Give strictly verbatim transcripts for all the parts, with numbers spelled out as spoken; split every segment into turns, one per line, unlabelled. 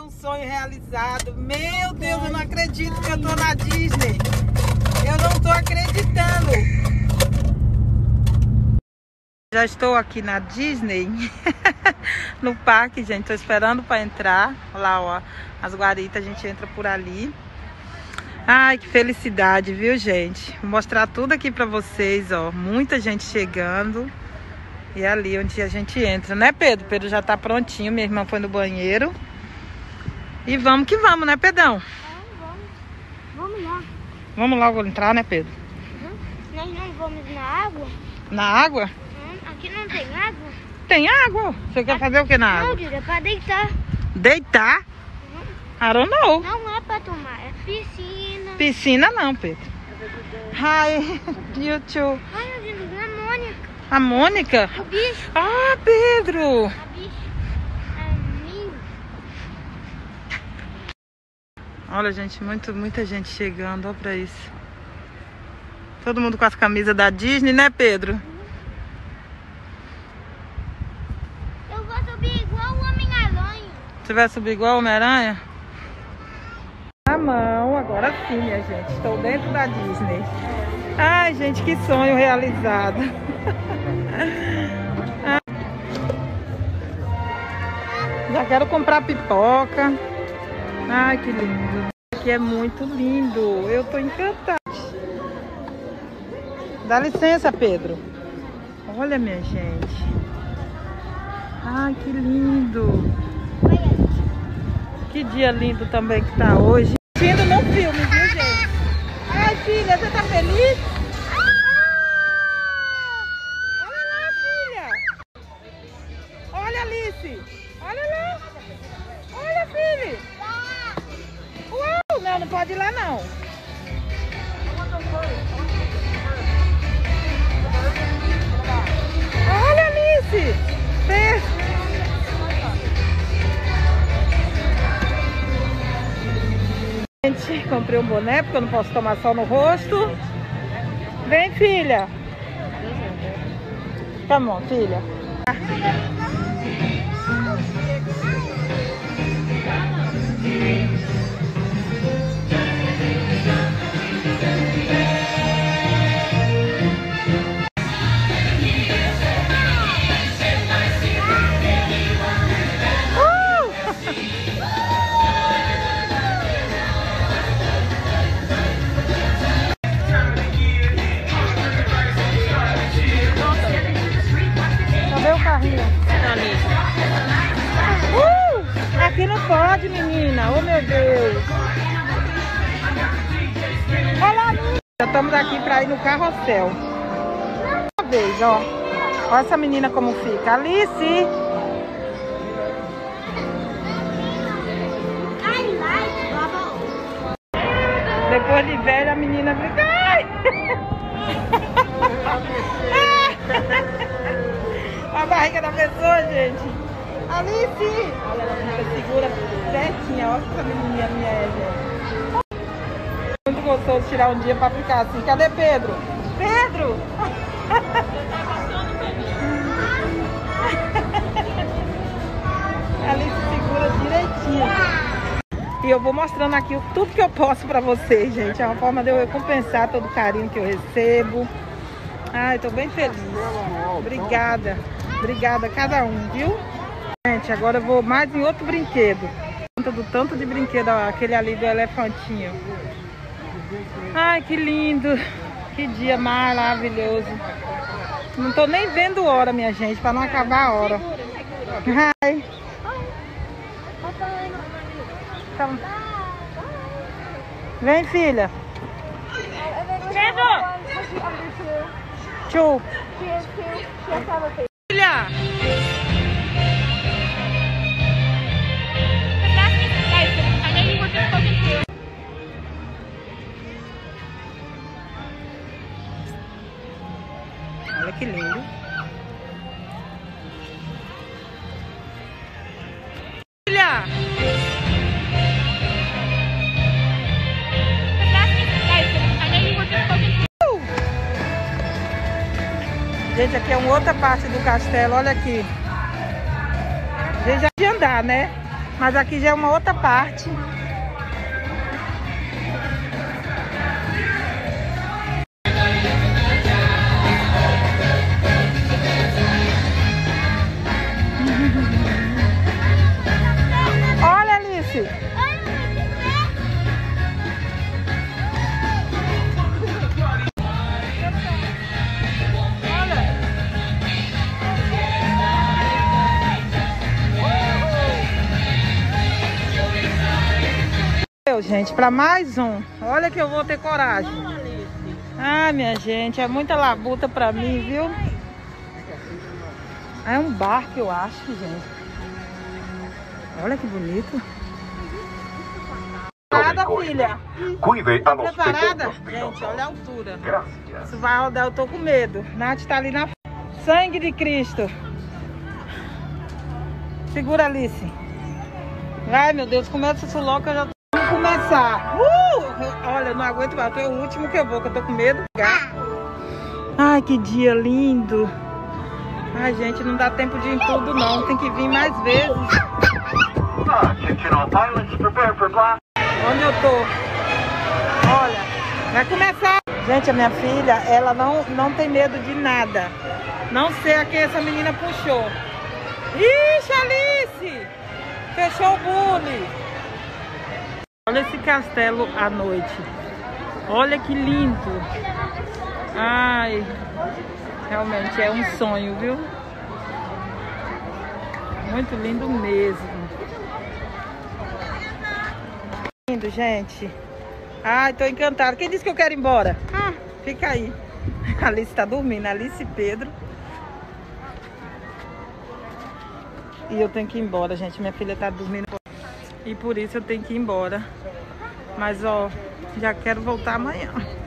um sonho realizado. Meu Deus, eu não acredito que eu tô na Disney. Eu não tô acreditando. Já estou aqui na Disney, no parque, gente. Tô esperando para entrar. Olha lá, ó, as guaritas, a gente entra por ali. Ai, que felicidade, viu, gente? Vou mostrar tudo aqui para vocês, ó. Muita gente chegando. E é ali onde a gente entra, né, Pedro? Pedro já tá prontinho, minha irmã foi no banheiro. E vamos que vamos, né, Pedrão?
Vamos, vamos lá.
Vamos logo entrar, né, Pedro?
Uhum. Nós não vamos na água?
Na água?
Hum, aqui não tem água?
Tem água. Você quer fazer o que na água?
Não, Dida, é pra deitar.
Deitar?
Uhum.
I don't know.
Não é pra tomar, é piscina.
Piscina não, Pedro. Hi, you too.
Olha, Dida, é a Mônica.
A Mônica?
O bicho.
Ah, Pedro.
A bicho. É lindo.
Olha, gente, muito, muita gente chegando, olha pra isso. Todo mundo com as camisas da Disney, né, Pedro?
Eu vou subir igual o Homem-Aranha.
Você vai subir igual o Homem-Aranha? Na mão, agora sim, minha gente. Estou dentro da Disney. Ai, gente, que sonho realizado. Já quero comprar pipoca. Ai, que lindo. Aqui é muito lindo. Eu tô encantada. Dá licença, Pedro. Olha, minha gente. Ai, que lindo. Que dia lindo também que tá hoje. Indo no filme, viu, gente? Ai, filha, você tá feliz? Olha lá, filha. Olha, Alice. Olha lá. Olha, filha. Uau, não, não pode ir lá, não. Olha, Alice. Vê. Gente, comprei um boné porque eu não posso tomar sol no rosto. Vem, filha. Come on, filha. Uh! Aqui não pode, menina. Oh, meu Deus. Olha, já estamos aqui para ir no carrossel. Uma vez, ó. Olha essa menina como fica. Alice. Depois de velha, a menina fica... Ai! A barriga da pessoa, gente. Alice! Olha, ela fica segura certinha. Olha essa menininha minha é, gente. Muito gostoso tirar um dia pra ficar assim. Cadê Pedro? Pedro! Alice segura direitinho. E eu vou mostrando aqui tudo que eu posso pra vocês, gente. É uma forma de eu recompensar todo o carinho que eu recebo. Ai, tô bem feliz. Obrigada. Obrigada a cada um, viu? Gente, agora eu vou mais em outro brinquedo. Do tanto de brinquedo, ó, aquele ali do elefantinho. Ai, que lindo. Que dia maravilhoso. Não tô nem vendo hora, minha gente, pra não acabar a hora. Ai. Então... Vem, filha. Tchau. Filha. Olha que lindo. Filha. Gente, aqui é uma outra parte do castelo, olha aqui. Gente, já de andar, né? Mas aqui já é uma outra parte. Olha, Alice. Gente, para mais um. Olha que eu vou ter coragem. Ah, minha gente, é muita labuta para mim, viu? É um barco, eu acho, gente. Olha que bonito. Preparada, filha? Preparada? Gente, olha a altura. Isso vai rodar, eu tô com medo. Nath tá ali na frente. Sangue de Cristo. Segura, Alice. Ai, meu Deus, começa isso logo que eu já tô. Vamos começar. Uh! Olha, eu não aguento mais. É o último que eu vou, que eu tô com medo. Ai, que dia lindo. Ai, gente, não dá tempo de ir em tudo, não. Tem que vir mais vezes. Onde eu tô? Olha, vai começar. Gente, a minha filha, ela não, não tem medo de nada. Não sei a quem essa menina puxou. Ixi, Alice! Fechou o bule. Olha esse castelo à noite. Olha que lindo. Ai, realmente é um sonho, viu? Muito lindo mesmo. Lindo, gente. Ai, tô encantada. Quem disse que eu quero ir embora? Ah, fica aí. A Alice tá dormindo. Alice e Pedro. E eu tenho que ir embora, gente. Minha filha tá dormindo. E por isso eu tenho que ir embora. Mas, ó, já quero voltar amanhã.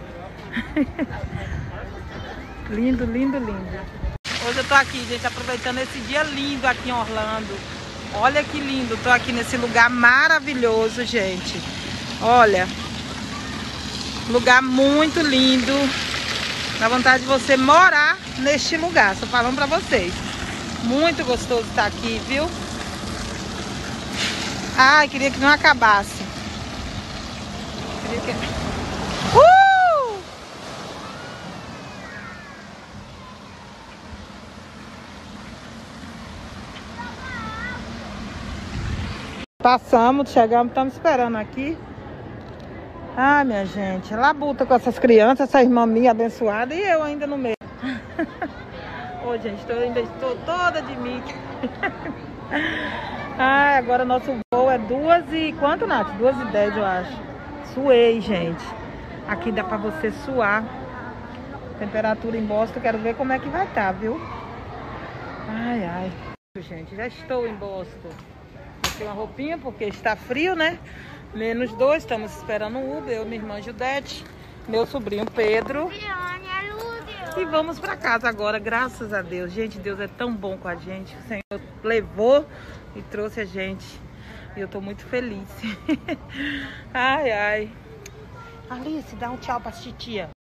Lindo, lindo, lindo. Hoje eu tô aqui, gente, aproveitando esse dia lindo aqui em Orlando. Olha que lindo. Tô aqui nesse lugar maravilhoso, gente. Olha. Lugar muito lindo. Dá vontade de você morar neste lugar. Só falando pra vocês. Muito gostoso estar aqui, viu? Ai, queria que não acabasse. Queria que... Uh! Passamos, chegamos, estamos esperando aqui. Ai, minha gente, labuta com essas crianças, essa irmã minha abençoada e eu ainda no meio. Ô, gente, tô, ainda estou toda de Mickey. Ah, agora nosso voo é duas e... Quanto, Nath? Duas e dez, eu acho. Suei, gente. Aqui dá pra você suar. Temperatura em Boston, quero ver como é que vai estar, viu? Ai, ai. Gente, já estou em Boston. Botei uma roupinha porque está frio, né? Menos dois, estamos esperando o Uber. Eu, minha irmã Judete, meu sobrinho Pedro. E vamos pra casa agora, graças a Deus. Gente, Deus é tão bom com a gente. O Senhor levou e trouxe a gente. E eu tô muito feliz. Ai, ai. Alice, dá um tchau pra titia.